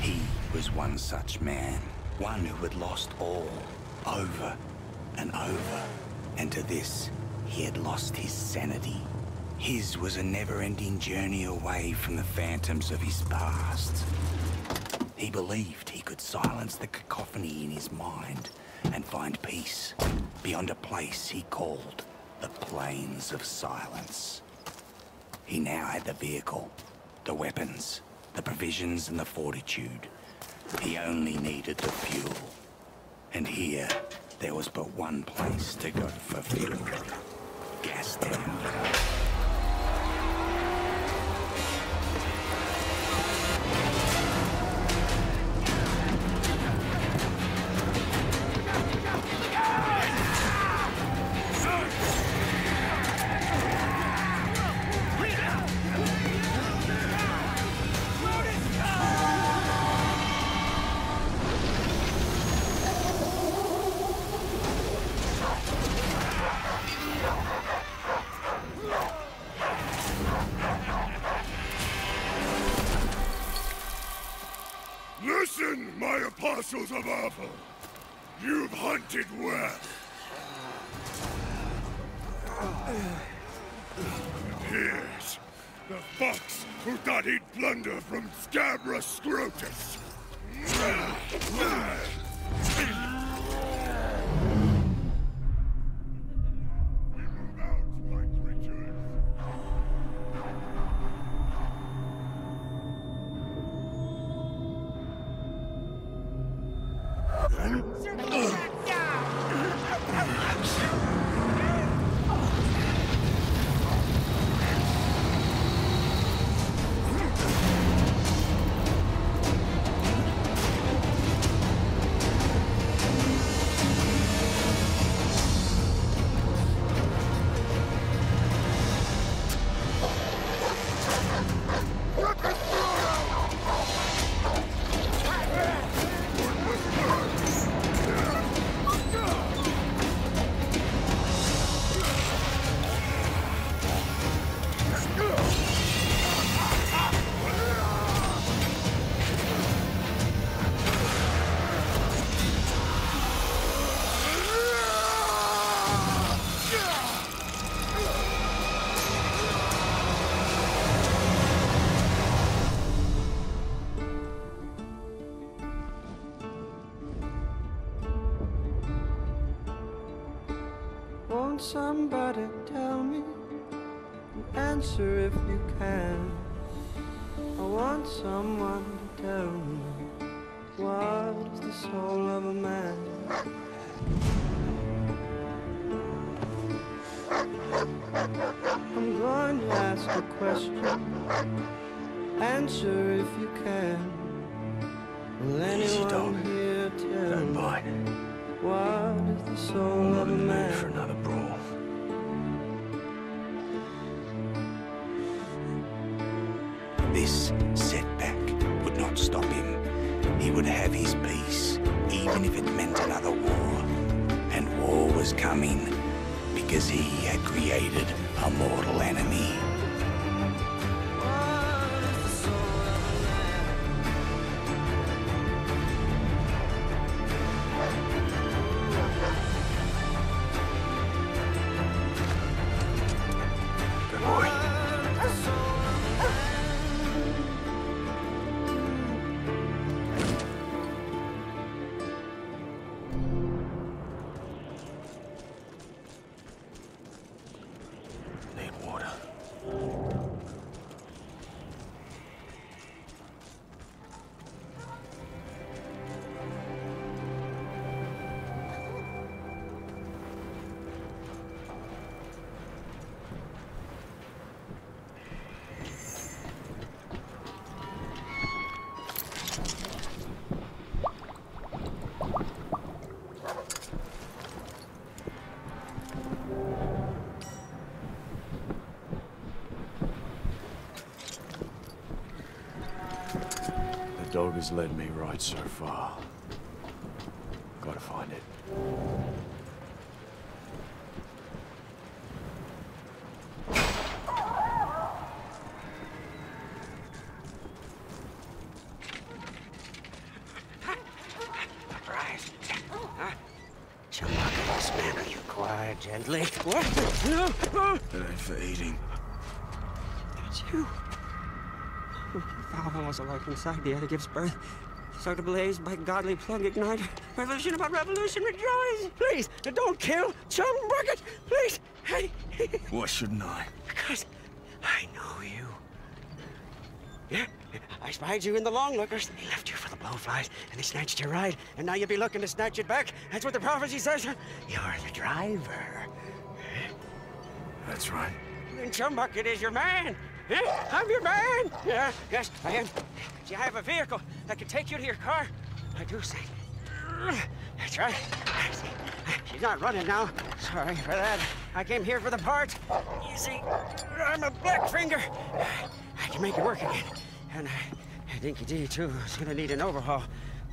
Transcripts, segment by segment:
He was one such man, one who had lost all, over and over. And to this, he had lost his sanity. His was a never-ending journey away from the phantoms of his past. He believed he could silence the cacophony in his mind and find peace beyond a place he called the Plains of Silence. He now had the vehicle, the weapons, the provisions and the fortitude. He only needed the fuel. And here, there was but one place to go for fuel. Gastown. Listen, my apostles of Apple! You've hunted well. And here's the fox who thought he'd plunder from Scabra Scrotus. We move out, white creatures. Won't somebody tell me an answer if you can? I want someone to tell me what is the soul of a man? I'm going to ask a question. Answer if you can. Will anyone here tell me what is the soul of a man? For another brawl. This setback would not stop him. He would have his peace, even if it meant another war. And war was coming, because he had created a mortal enemy. The dog has led me right so far. Gotta find it. Gently. What? No! Oh. It ain't for eating. It's you. Valhalla was alive inside the air that gives birth. So to blaze by godly plug ignite. Revolution about revolution, rejoice! Please, don't kill Chum Bucket! Please! Hey! Why shouldn't I? Because I know you. Yeah, I spied you in the long lookers. They left you for the blowflies, and they snatched your ride. And now you'll be looking to snatch it back. That's what the prophecy says. You're the driver. That's right. And Chum Bucket is your man. Yeah, I'm your man. Yeah, yes, I am. See, I have a vehicle that can take you to your car. I do say. That's right. See, she's not running now. Sorry for that. I came here for the parts. You see, I'm a Blackfinger. I can make it work again. And Dinky D, too, is gonna need an overhaul.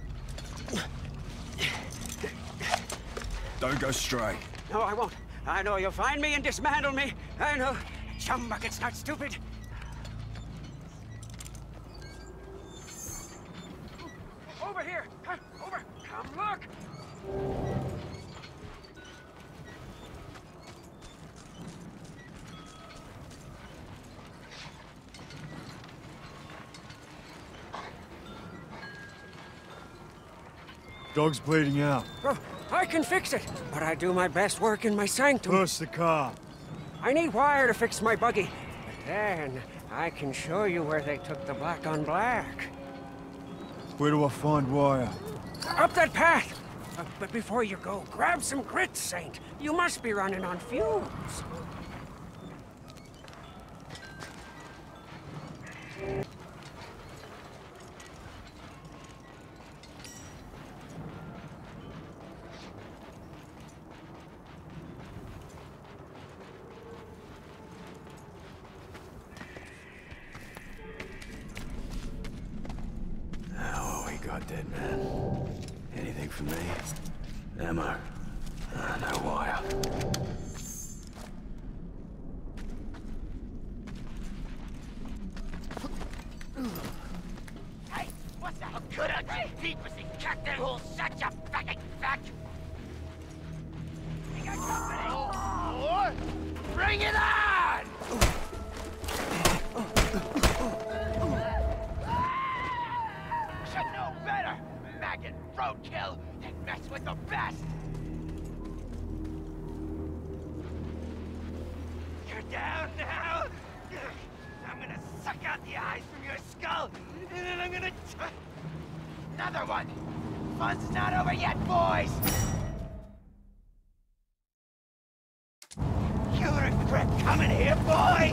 Don't go stray. No, I won't. I know you'll find me and dismantle me. I know. Chum Bucket's not stupid. Over here! Come, over! Come look! Dog's bleeding out. Oh, I can fix it, but I do my best work in my sanctum. Push the car. I need wire to fix my buggy. But then I can show you where they took the black on black. Where do I find wire? Up that path! But before you go, grab some grits, Saint. You must be running on fumes. Dead man. Anything for me? Ammo. No wire. Hey, what's that? Could I deep as he cut that whole such a fucking fact? You got company? Oh, bring it on! Should know better, maggot roadkill, than mess with the best. You're down now. I'm gonna suck out the eyes from your skull, and then I'm gonna... Another one! Fun's not over yet, boys! You'll regret coming here, boy!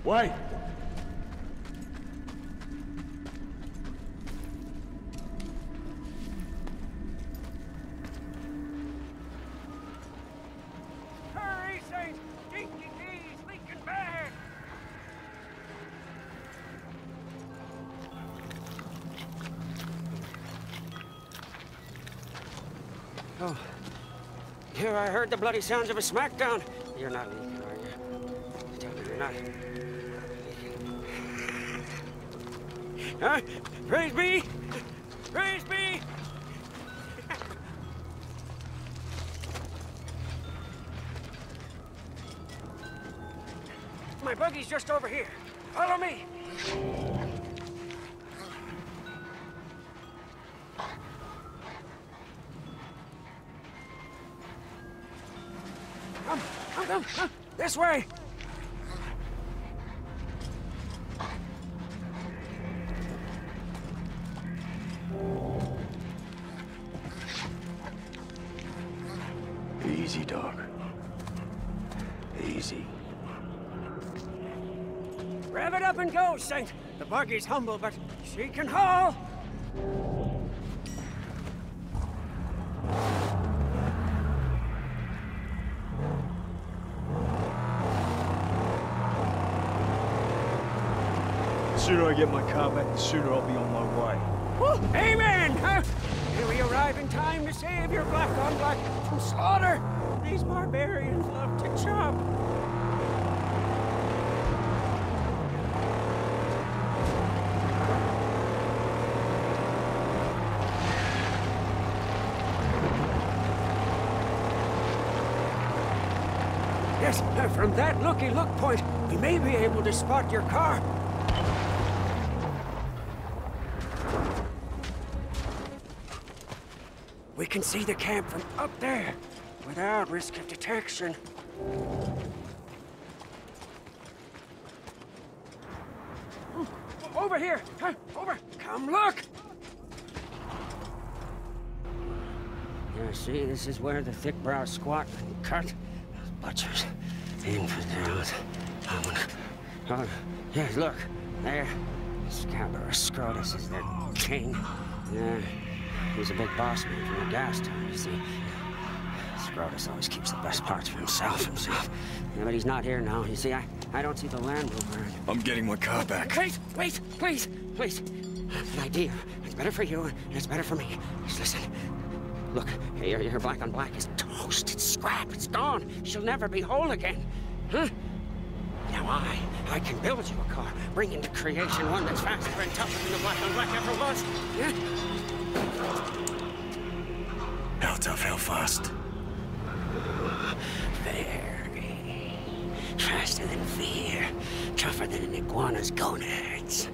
Wait! Hurry, Saint! Dinky D's leaking bad! Oh. Here I heard the bloody sounds of a smackdown. You're not leaking, are you? Tell me you're not. Huh? Praise be! Praise be! My buggy's just over here. Follow me. Come. This way. Easy, dog. Easy. Rev it up and go, Saint. The buggy's humble, but she can haul. The sooner I get my car back, the sooner I'll be on my way. Woo! Amen! Huh? Here we arrive in time to save your black on black from slaughter. These barbarians love to chop. Yes, from that looky-look point, we may be able to spot your car. We can see the camp from up there, without risk of detection. Over here! Huh? Over! Come look! Yeah, see, this is where the thick-browed squat and cut. Butchers, infidels. Oh, yeah, look, there. Scabrous Scrotus is their king. Yeah, he's a big boss man from the gas town, you see. Scrotus always keeps the best parts for himself. Yeah, but he's not here now. You see, I don't see the Land Rover. I'm getting my car back. Wait, please. An idea. It's better for you, and it's better for me. Just listen. Look, your black on black is toast. It's scrap. It's gone. She'll never be whole again. Huh? Now I can build you a car, bring into creation one that's faster and tougher than the black on black ever was. Yeah? How tough, how fast? Very. Faster than fear. Tougher than an iguana's gonads.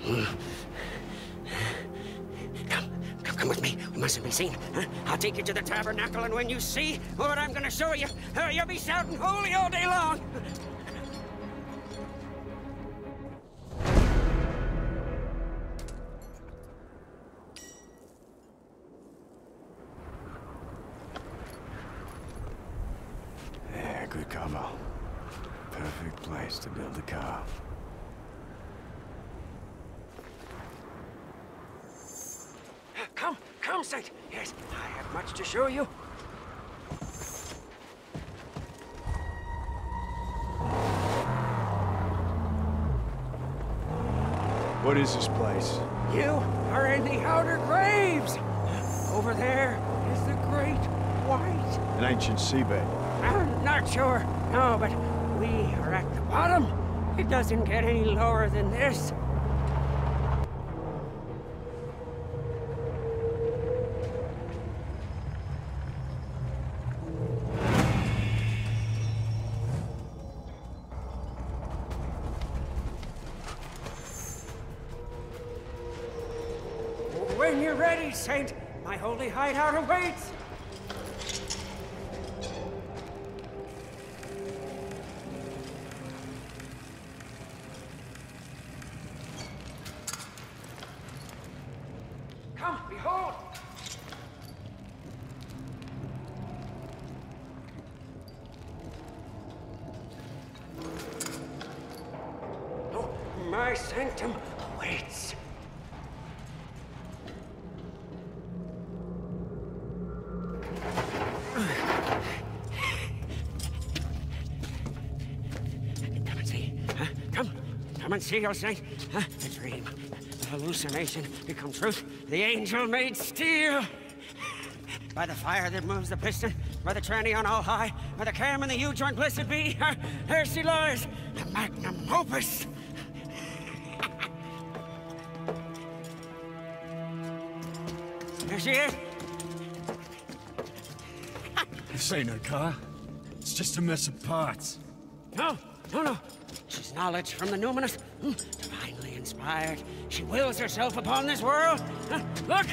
Come with me. We mustn't be seen. Huh? I'll take you to the tabernacle, and when you see what I'm gonna show you, you'll be shouting holy all day long. Yeah, good cover. Perfect place to build a car. Come, Saint. Yes, I have much to show you. What is this place? You are in the Outer Graves. Over there is the Great White. An ancient seabed. I'm not sure. No, but we are at the bottom. It doesn't get any lower than this. When you're ready, Saint, my holy hideout awaits. Come, behold. sanctum awaits. Come and see. Huh? Come and see, O saint. Huh? The dream, the hallucination become truth. The angel made steel. By the fire that moves the piston, by the tranny on all high, by the cam and the U-joint blessed be, there she lies, the magnum opus. There she is. This ain't her car. It's just a mess of parts. No. She's knowledge from the numinous, divinely inspired. She wills herself upon this world. Look!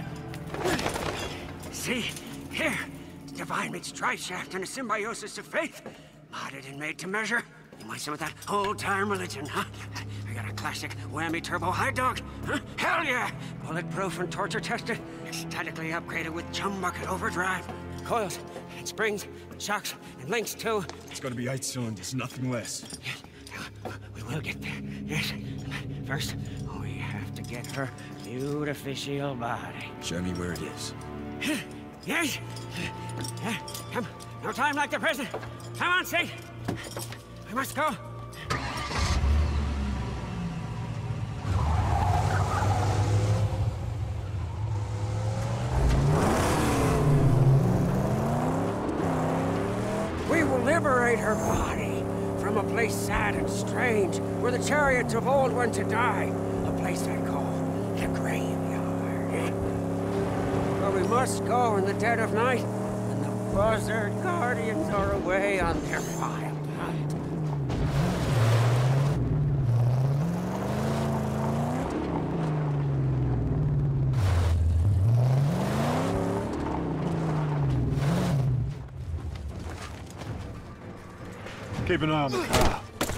See? Here, divine meets drive shaft and a symbiosis of faith. Modded and made to measure. You want some of that old-time religion, huh? I got a classic whammy turbo high dog, huh? Hell yeah! Bulletproof and torture tested. Statically upgraded with chum bucket overdrive. Coils and springs, shocks and links too. It's gotta be 8 cylinders, nothing less. We will get there, yes. First, we have to get her beautificial body. Show me where it is. Yes? Come, no time like the present. Come on, Saint. We must go. We will liberate her body from a place sad and strange, where the chariots of old went to die. A place I call the graveyard. Where we must go in the dead of night, when the buzzard guardians are away on their wild hunt. Keep an eye on the car.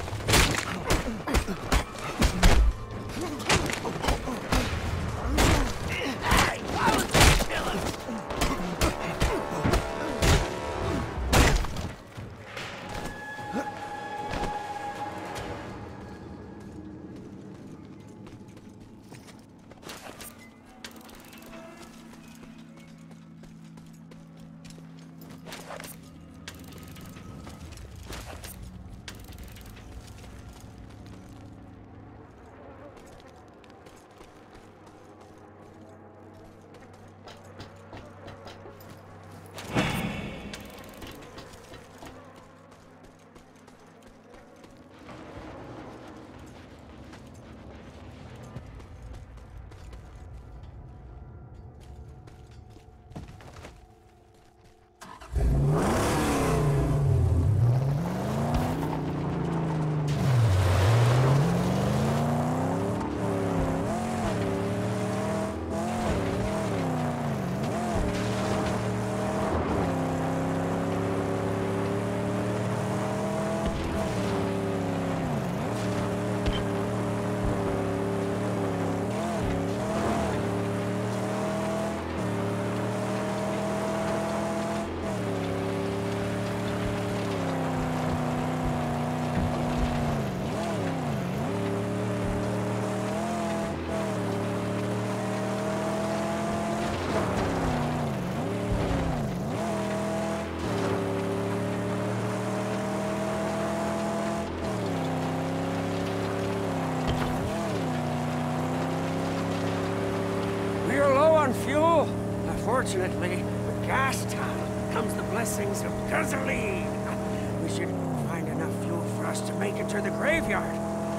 Fuel. Unfortunately, with gas time comes the blessings of gasoline. We should find enough fuel for us to make it to the graveyard.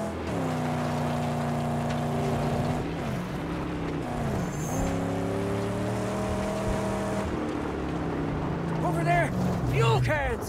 Over there! Fuel cans!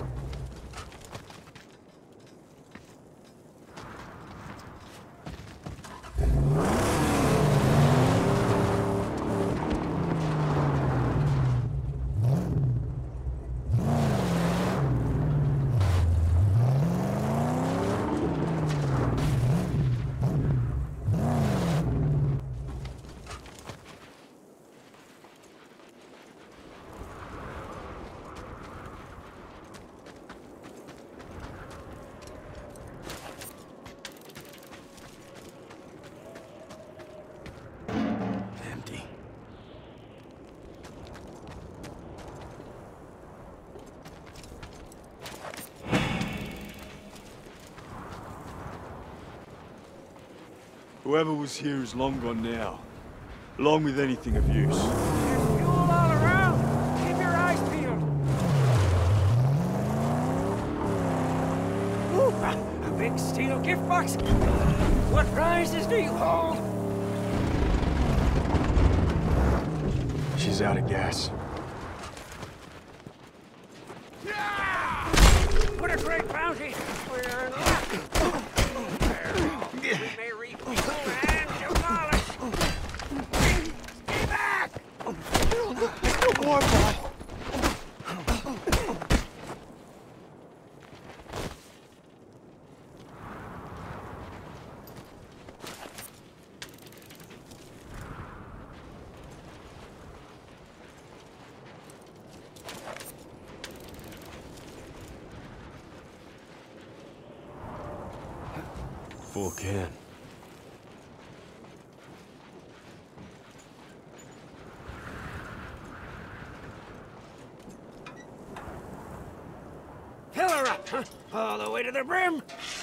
Whoever was here is long gone now. Along with anything of use. There's fuel all around. Keep your eyes peeled. Ooh, a big steel gift box. What prizes do you hold? She's out of gas. What a great bounty. We're in luck. We may refuel and demolish. Stay back! No more, boy. Full can. Fill her up, huh? All the way to the brim.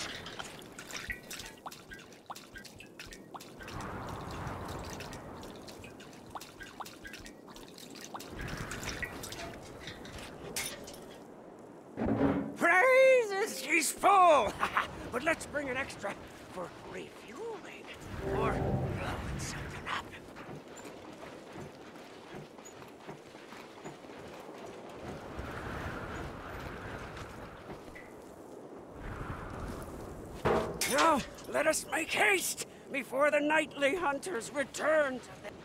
Praises, she's full. But let's bring an extra for refueling or blowing something up. Now, let us make haste before the nightly hunters return to the...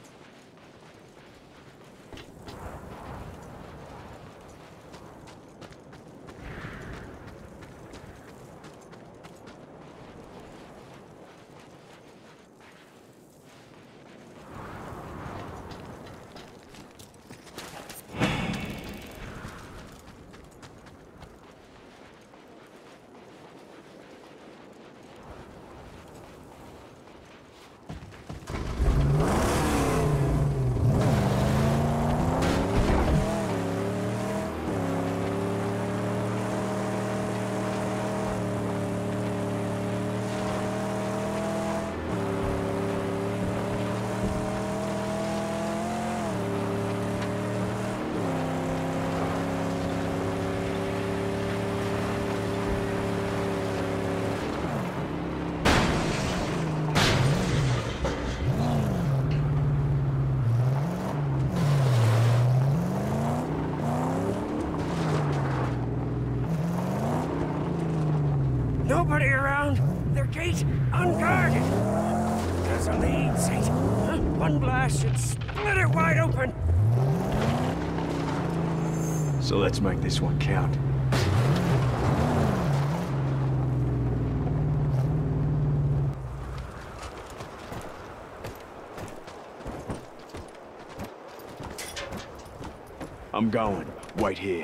Nobody around. Their gate unguarded. There's a lead, Saint. One blast should split it wide open. So let's make this one count. I'm going. Wait here.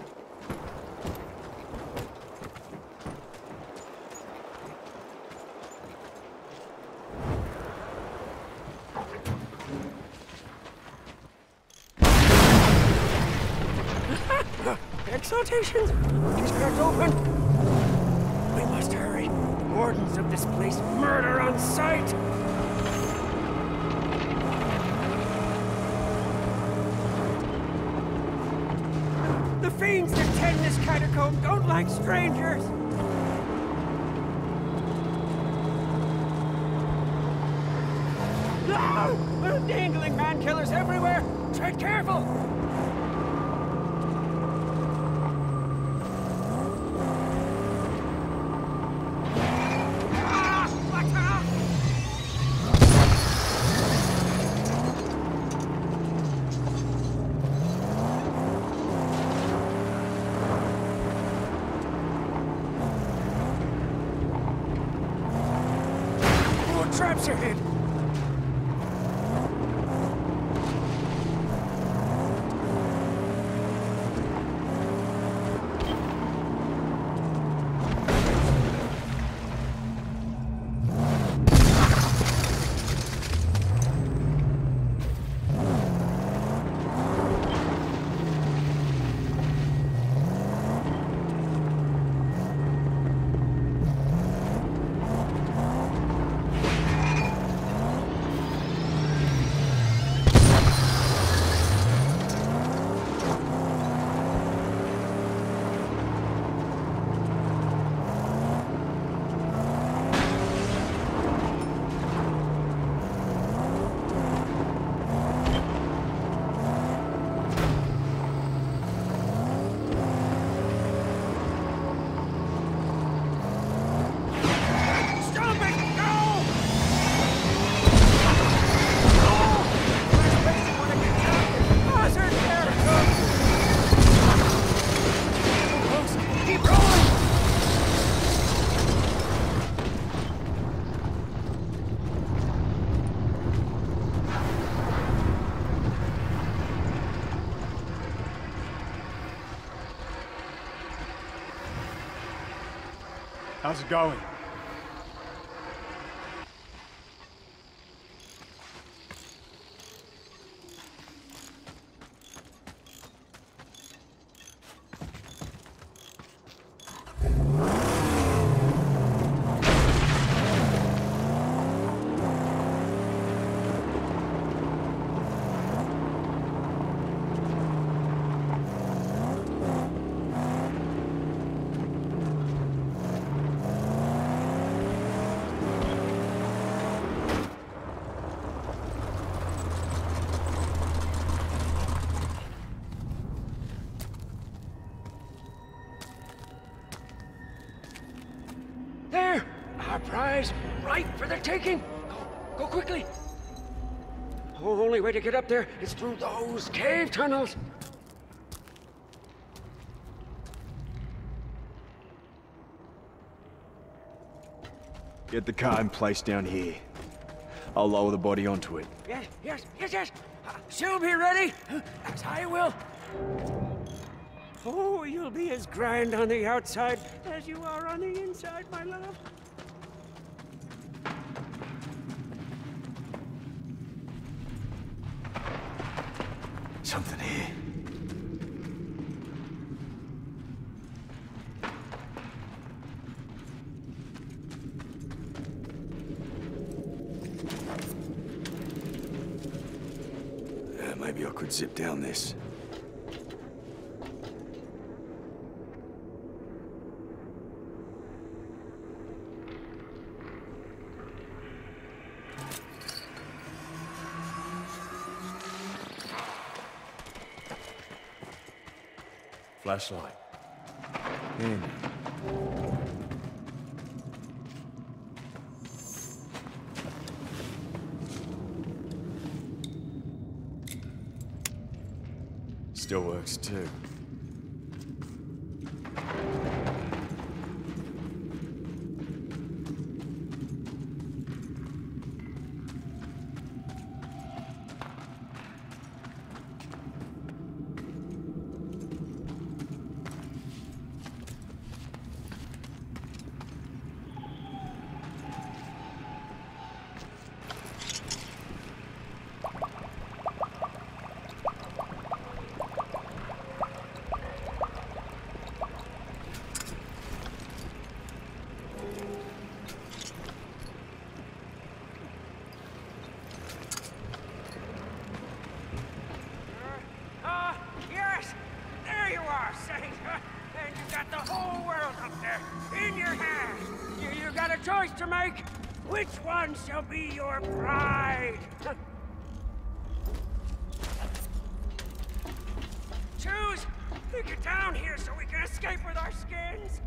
Exaltations! She's cracked open! We must hurry. The wardens of this place murder on sight! The fiends that tend this catacomb don't like strangers! No! Dangling man-killers everywhere! Tread careful! Traps are hid. How's it going? There! Our prize, right for the taking! Go quickly! The only way to get up there is through those cave tunnels! Get the car in place down here. I'll lower the body onto it. Yes! She'll be ready, as I will. Oh, you'll be as grand on the outside as you are on the inside, my love. Something here. Maybe I could zip down this. Flashlight. Handy. Still works too. Yes! There you are, Saint! And you got the whole world up there, in your hands! You got a choice to make! Which one shall be your bride? Choose! Get down here so we can escape with our skins!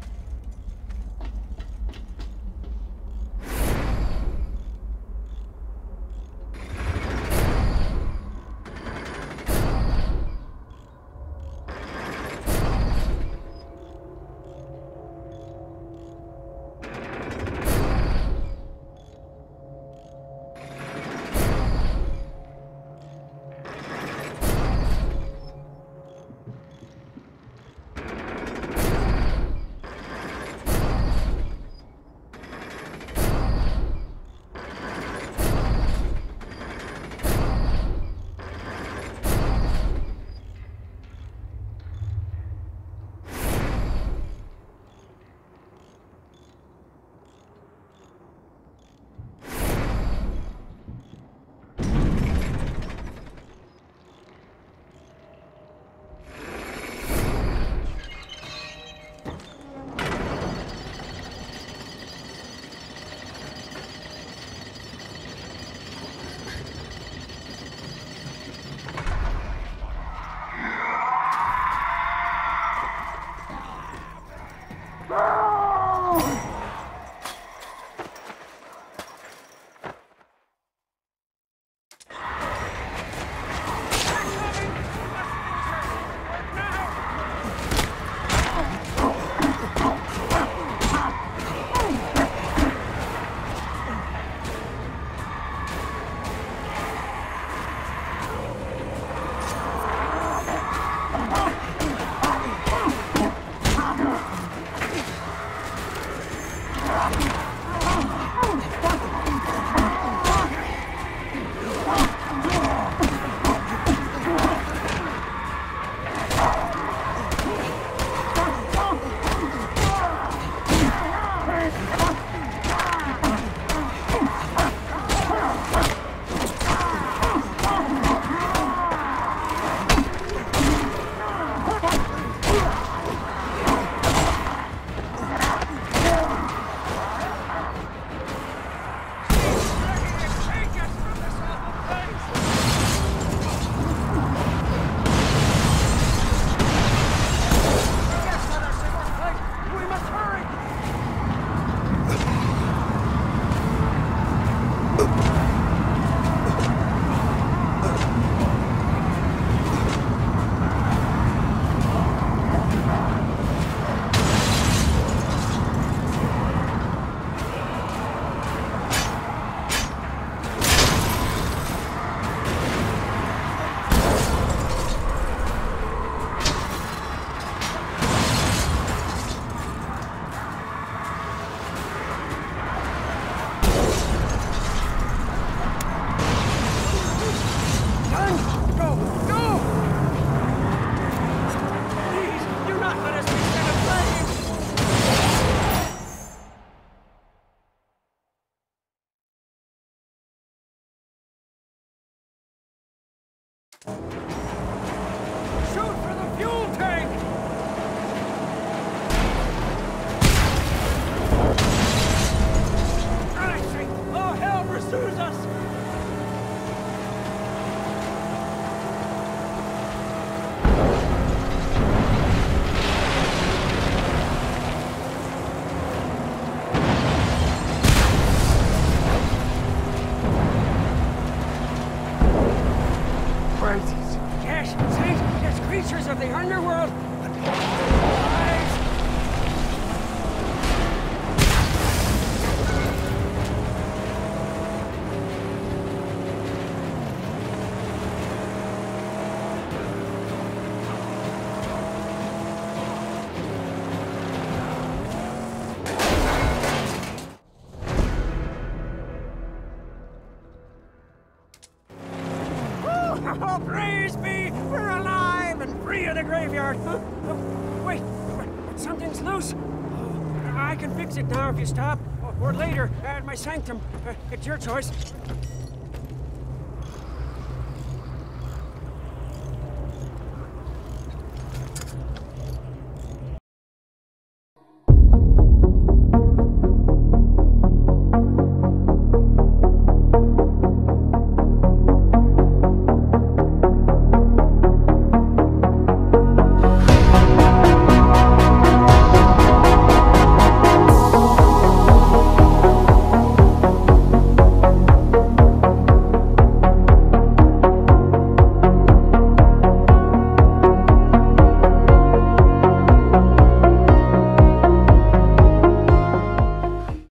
graveyard. Huh? Oh, wait, something's loose. Oh, I can fix it now if you stop. Or later, at my sanctum. It's your choice.